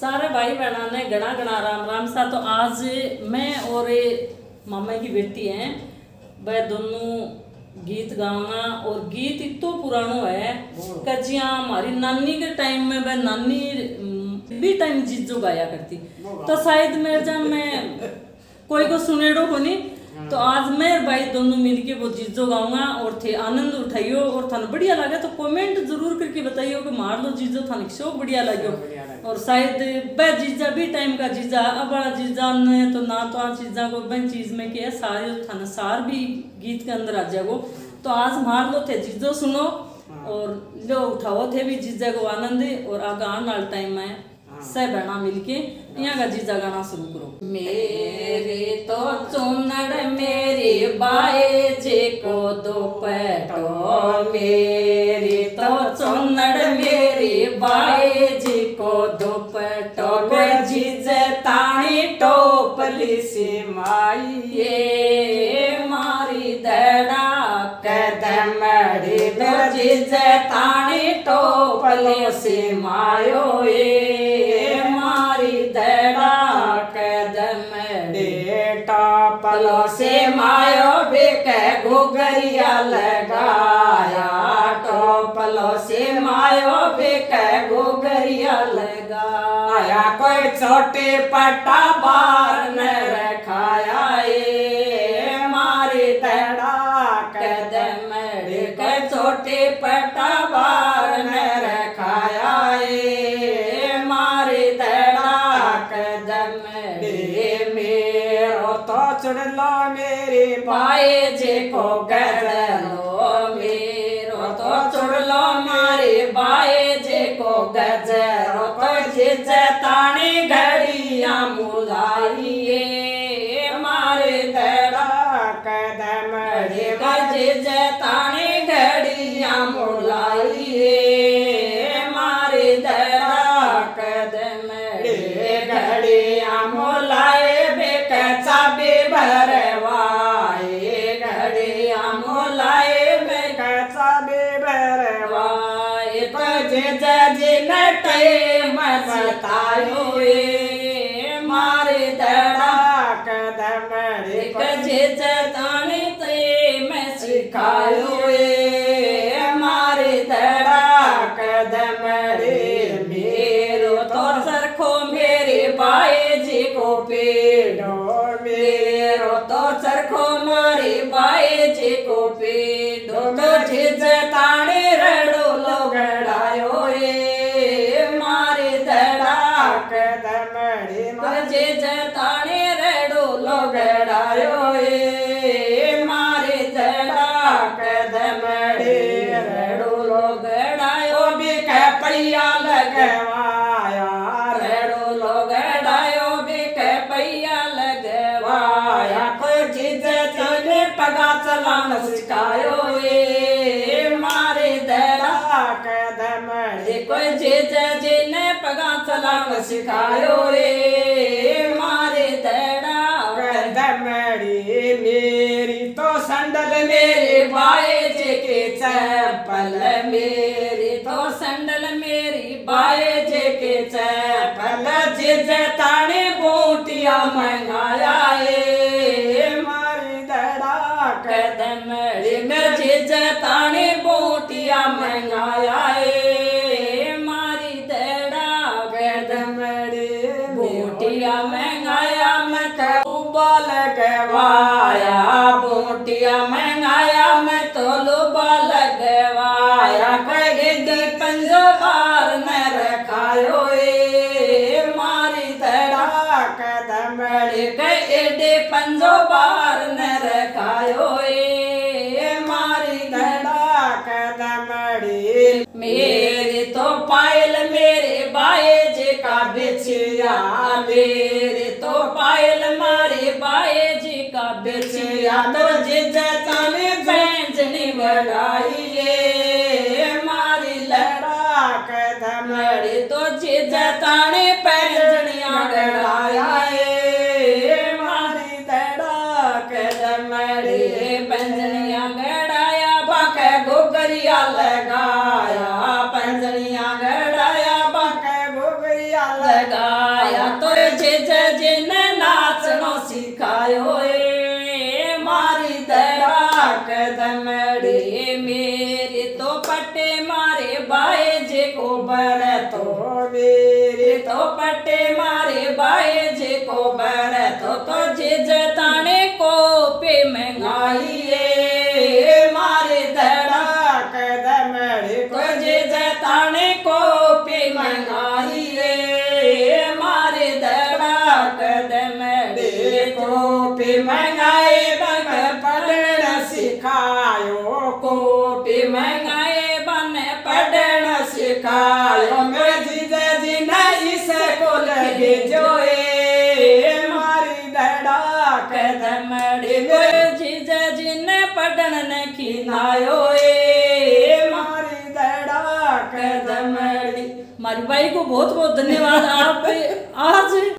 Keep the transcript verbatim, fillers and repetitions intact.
सारे भाई बहना ने गणा गणा राम राम सा। तो आज मैं और मामा की बेटी हैं, वह दोनों गीत गाऊंगा। और गीत इतो पुरानो है कजिया हमारी नानी के टाइम में, वह नानी भी टाइम जीजो गाया करती। तो शायद मेरे जान में कोई को सुनेड़ो को नहीं। तो आज मैं भाई दोनों मिलके वो जीजो गाऊंगा और थे आनंद उठाइयो। और थाने बढ़िया लगे तो कमेंट जरूर करके बताइयो कि मार लो जीजो थाने शो बढ़िया लगे। और शायद वह जीजा भी टाइम का जीजा, अब बड़ा जीजा ने तो ना तो आ चीजा को बन चीज में किया सारे थाने सार भी गीत के अंदर आ जाएगो। तो आज मार लो थे जीजो सुनो और लो उठाओ थे भी जीजा को आनंद। और आगे आने वाले टाइम में सब बहना मिलके यहाँ का जीजा गाना शुरू करो। मेरे तो चुनड़ मेरी बाए जे को दोपटो, मेरी तो चुनड़ मेरी बाए जी को दोपटो, जीजे तानी टोपली सी माई ये मारी दड़ा कदमड़ी दो, जीजे तानी टोपली सी मायो ये मारी दड़ा कदमड़ी टोपलो से मायो बिक घुघरिया लगाया, टोपलो से मायो बिक घुघरिया लगाया, कोई छोटे पट्टा बार न रखाया ये मारी दड़ा कदमड़ी, कोई छोटे पट्टा बार न रखाया ये मारी दड़ा कदमड़ी। मेरो तो चुन लो मेरी पाए जे को गजलो, मेरो तो चुन लो मारी बाए जे को गजरो, तो जिज तानी घड़िया मुलाइए मारे दड़ा कदमड़ी, जिज तानी घड़िया मुलाइए मारे दड़ा कदमड़ी, घड़िया मुलाए बेक चाबी भरवाए, घड़िया मुलाए बेक चाबी भरवाए, तो जिज जिन टाइम बतायो ये मारे दड़ा कदमड़ी, जिज तानी ते मैं सिखायो ये मारे दड़ा कदमड़ी। मेरो तो सरखो मेरे बाए जी को पेड़ो, मेरो तो सरखो मारे बाए जी को पेड़ो, तो जिज ताने रड़ो लोगड़ायो ये मारे दड़ा कदमड़ी, जिज ताने रड़ो लोगड़ायो ये मारे दड़ा कदमड़ी, रड़ो लोगड़ायो बिक पैया लगवाया, रड़ो लोगड़ायो बिक पैया लगवाया, कोई जिज चले पगा चलान सिखायो ये मारे दड़ा कदमड़ी, कोई जिज जिने पगा चलान सिखायो ये मारे दड़ा कदमड़ी। मेरी तो संडल मेरे बाए जे के चप्पल, मेरी तो संडल मेरी बाए जे के चप्पल, जिज ताने बूटिया मंगाया ये मारी दड़ा कदमड़ी, जिज ताने बूटिया मंगाया ये मारी दड़ा कदमड़ी, बूटिया मंगाया मैं लुबा लगवाया, बूटिया मंगाया मैं तो लुबा लगवाया, कई पंजो बार न रखायो ये मारी दड़ा कदमड़ी, कई पंजो बार न रखायो ये मारी दड़ा कदमड़ी। मेरे तो पायल मेरे बाए जे का बिछिया, मेरे तो पायल मारे बाए जी का बिछिया, तो जिज ताने बैंजनी बढ़ाई ये मारी लड़ा कदमड़ी, तो जिज ताने बैंजनिया बढ़ाया ये मारी दड़ा कदमड़ी, बैंजनिया गड़ाया बाक घुघरिया लगाया, बैंजनिया गड़ाया बाक घुघरिया लगाया तो जीजा जी ने नाचनो सिखायो ए मारी धड़ाक दमड़ी मेरी तो पटे मारे बाए जे को बड़ तो मेरे तो पटे मारे बाए जे को बड़ तो तो जीजा ताने को पे महंगाई ए मारे धड़ाक दमड़ी को जीजा ताने को पे महंगाई ए मारे धड़ाक दमड़ी को पे महंगाई बन पढ़ना सिखायो को पे महंगाई बन पढ़ना सिखायो मैं जीजा जी नहीं सको लगे जो ए मारी धड़ाक दमड़ी को जीजा जी ने पढ़न खिलायो ए मारी धड़ाक दमड़ी। मारी भाई को बहुत बहुत धन्यवाद। आप आज